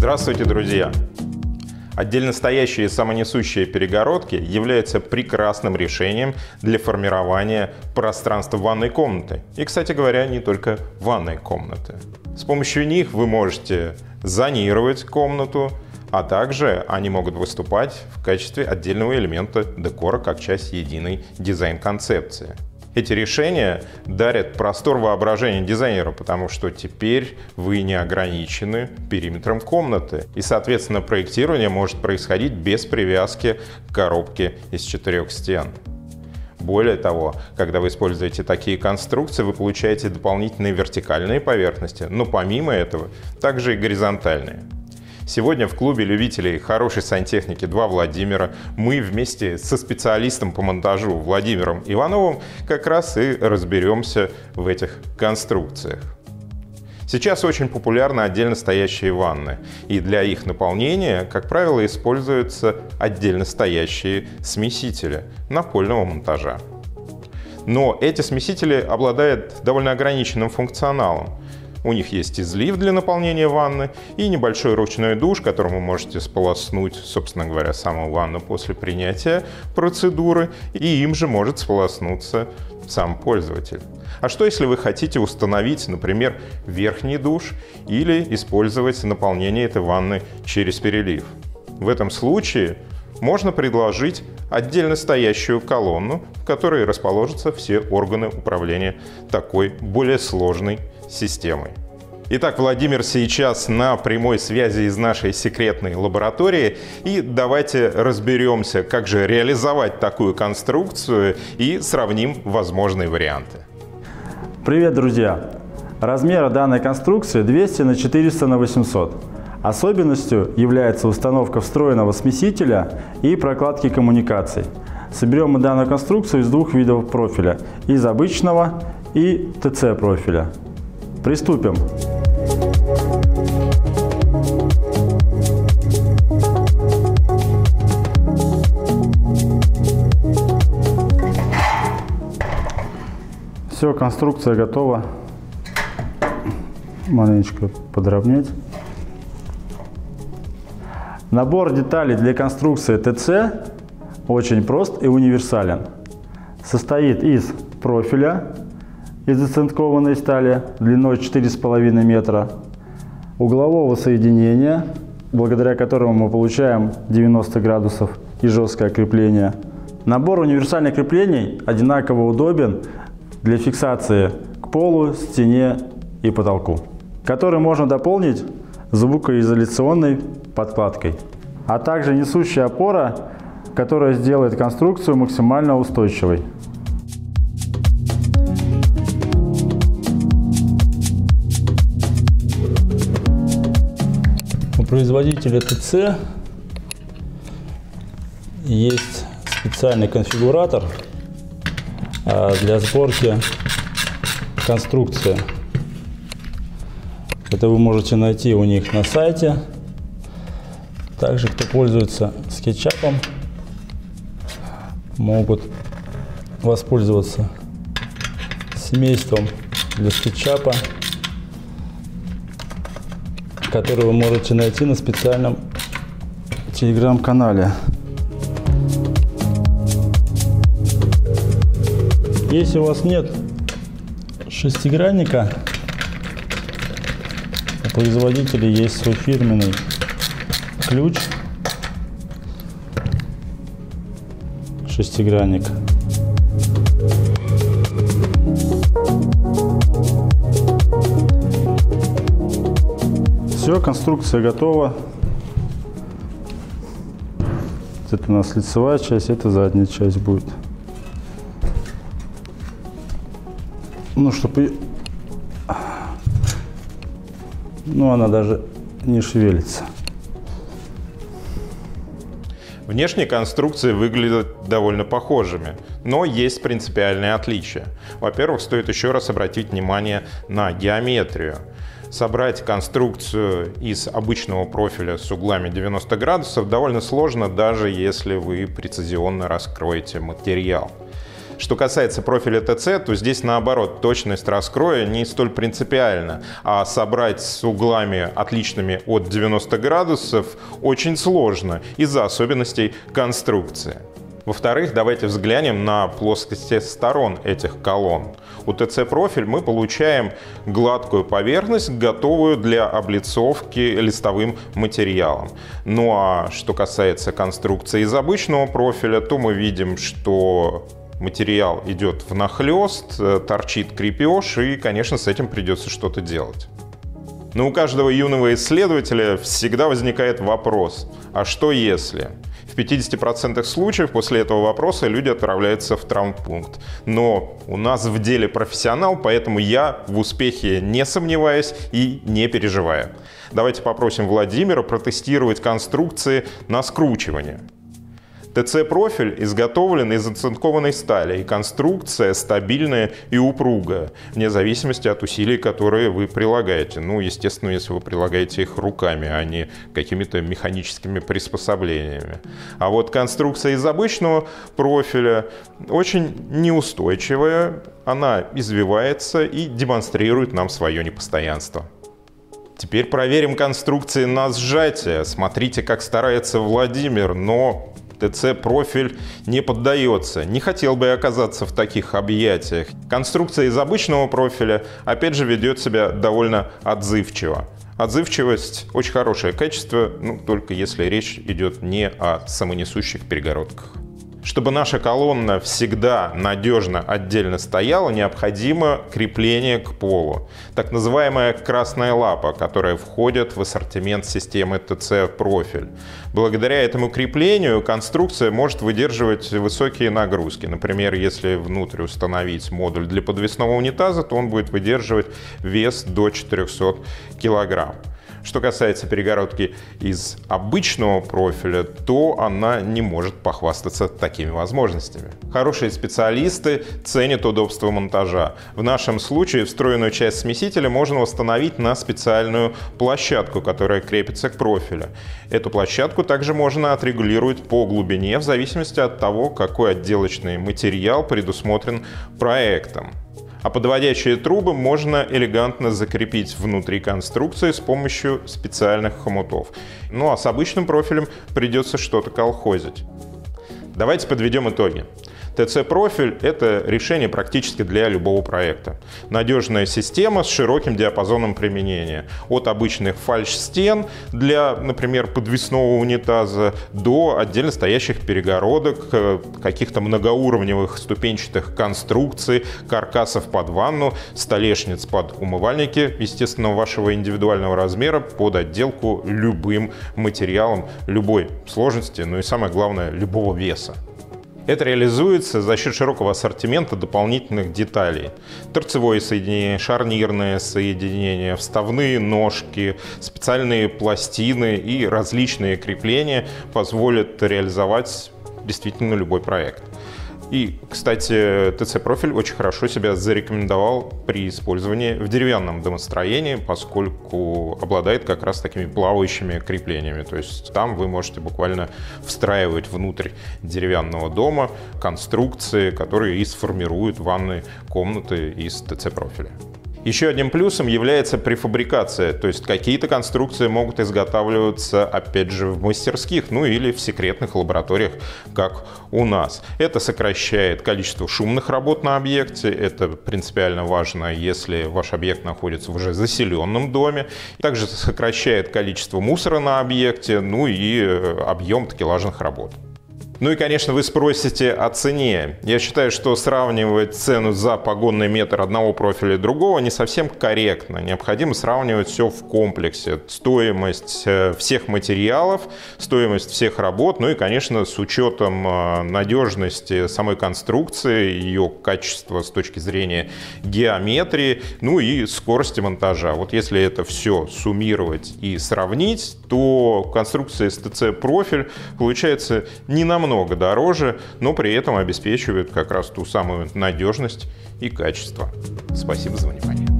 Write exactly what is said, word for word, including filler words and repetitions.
Здравствуйте, друзья! Отдельно стоящие самонесущие перегородки являются прекрасным решением для формирования пространства ванной комнаты. И, кстати говоря, не только ванной комнаты. С помощью них вы можете зонировать комнату, а также они могут выступать в качестве отдельного элемента декора, как часть единой дизайн-концепции. Эти решения дарят простор воображения дизайнера, потому что теперь вы не ограничены периметром комнаты. И, соответственно, проектирование может происходить без привязки к коробке из четырех стен. Более того, когда вы используете такие конструкции, вы получаете дополнительные вертикальные поверхности, но помимо этого также и горизонтальные. Сегодня в клубе любителей хорошей сантехники два Владимира мы вместе со специалистом по монтажу Владимиром Ивановым как раз и разберемся в этих конструкциях. Сейчас очень популярны отдельно стоящие ванны, и для их наполнения, как правило, используются отдельно стоящие смесители напольного монтажа. Но эти смесители обладают довольно ограниченным функционалом. У них есть излив для наполнения ванны и небольшой ручной душ, которым вы можете сполоснуть, собственно говоря, саму ванну после принятия процедуры, и им же может сполоснуться сам пользователь. А что, если вы хотите установить, например, верхний душ или использовать наполнение этой ванны через перелив? В этом случае можно предложить отдельно стоящую колонну, в которой расположатся все органы управления такой более сложной системой. Итак, Владимир сейчас на прямой связи из нашей секретной лаборатории, и давайте разберемся, как же реализовать такую конструкцию, и сравним возможные варианты. Привет, друзья! Размеры данной конструкции двести на четыреста на восемьсот. Особенностью является установка встроенного смесителя и прокладки коммуникаций. Соберем мы данную конструкцию из двух видов профиля – из обычного и ТЦ профиля. Приступим. Все, конструкция готова. Маленечко подровнять. Набор деталей для конструкции ТЦ очень прост и универсален. Состоит из профиля из оцинкованной стали длиной четыре с половиной метра, углового соединения, благодаря которому мы получаем девяносто градусов и жесткое крепление. Набор универсальных креплений одинаково удобен для фиксации к полу, стене и потолку, который можно дополнить звукоизоляционной подкладкой, а также несущая опора, которая сделает конструкцию максимально устойчивой. У производителя ТЦ есть специальный конфигуратор для сборки конструкции. Это вы можете найти у них на сайте. Также, кто пользуется SketchUp, могут воспользоваться семейством для SketchUp, который вы можете найти на специальном телеграм-канале. Если у вас нет шестигранника, у производителя есть свой фирменный ключ, шестигранник. Все, конструкция готова. Это у нас лицевая часть, это задняя часть будет. Ну, чтобы... Ну, она даже не шевелится. Внешние конструкции выглядят довольно похожими, но есть принципиальные отличия. Во-первых, стоит еще раз обратить внимание на геометрию. Собрать конструкцию из обычного профиля с углами девяносто градусов довольно сложно, даже если вы прецизионно раскроете материал. Что касается профиля ТЦ, то здесь наоборот, точность раскроя не столь принципиальна, а собрать с углами отличными от девяноста градусов очень сложно из-за особенностей конструкции. Во-вторых, давайте взглянем на плоскости сторон этих колонн. У ТЦ-профиль мы получаем гладкую поверхность, готовую для облицовки листовым материалом. Ну а что касается конструкции из обычного профиля, то мы видим, что материал идет внахлёст, торчит крепеж, и, конечно, с этим придется что-то делать. Но у каждого юного исследователя всегда возникает вопрос: а что если? В пятидесяти процентах случаев после этого вопроса люди отправляются в травмпункт. Но у нас в деле профессионал, поэтому я в успехе не сомневаюсь и не переживаю. Давайте попросим Владимира протестировать конструкции на скручивание. ТЦ-профиль изготовлен из оцинкованной стали, и конструкция стабильная и упругая, вне зависимости от усилий, которые вы прилагаете. Ну, естественно, если вы прилагаете их руками, а не какими-то механическими приспособлениями. А вот конструкция из обычного профиля очень неустойчивая, она извивается и демонстрирует нам свое непостоянство. Теперь проверим конструкции на сжатие. Смотрите, как старается Владимир, но ТЦ-профиль не поддается. Не хотел бы я оказаться в таких объятиях. Конструкция из обычного профиля, опять же, ведет себя довольно отзывчиво. Отзывчивость – очень хорошее качество, ну, только если речь идет не о самонесущих перегородках. Чтобы наша колонна всегда надежно отдельно стояла, необходимо крепление к полу. Так называемая красная лапа, которая входит в ассортимент системы ТЦ-профиль. Благодаря этому креплению конструкция может выдерживать высокие нагрузки. Например, если внутрь установить модуль для подвесного унитаза, то он будет выдерживать вес до четырёхсот килограмм. Что касается перегородки из обычного профиля, то она не может похвастаться такими возможностями. Хорошие специалисты ценят удобство монтажа. В нашем случае встроенную часть смесителя можно установить на специальную площадку, которая крепится к профилю. Эту площадку также можно отрегулировать по глубине в зависимости от того, какой отделочный материал предусмотрен проектом. А подводящие трубы можно элегантно закрепить внутри конструкции с помощью специальных хомутов. Ну а с обычным профилем придется что-то колхозить. Давайте подведем итоги. ТЦ-профиль – это решение практически для любого проекта. Надежная система с широким диапазоном применения. От обычных фальш-стен для, например, подвесного унитаза до отдельно стоящих перегородок, каких-то многоуровневых ступенчатых конструкций, каркасов под ванну, столешниц под умывальники, естественно, вашего индивидуального размера, под отделку любым материалом, любой сложности, ну и самое главное, любого веса. Это реализуется за счет широкого ассортимента дополнительных деталей. Торцевое соединение, шарнирное соединение, вставные ножки, специальные пластины и различные крепления позволят реализовать действительно любой проект. И, кстати, ТЦ-профиль очень хорошо себя зарекомендовал при использовании в деревянном домостроении, поскольку обладает как раз такими плавающими креплениями. То есть там вы можете буквально встраивать внутрь деревянного дома конструкции, которые и сформируют ванные комнаты из ТЦ-профиля. Еще одним плюсом является префабрикация, то есть какие-то конструкции могут изготавливаться, опять же, в мастерских, ну или в секретных лабораториях, как у нас. Это сокращает количество шумных работ на объекте, это принципиально важно, если ваш объект находится в уже заселенном доме. Также сокращает количество мусора на объекте, ну и объем такелажных работ. Ну и, конечно, вы спросите о цене. Я считаю, что сравнивать цену за погонный метр одного профиля и другого не совсем корректно. Необходимо сравнивать все в комплексе. Стоимость всех материалов, стоимость всех работ, ну и, конечно, с учетом надежности самой конструкции, ее качества с точки зрения геометрии, ну и скорости монтажа. Вот если это все суммировать и сравнить, то конструкция из ТЦ-профиль получается не намного намного дороже, но при этом обеспечивает как раз ту самую надежность и качество. Спасибо за внимание.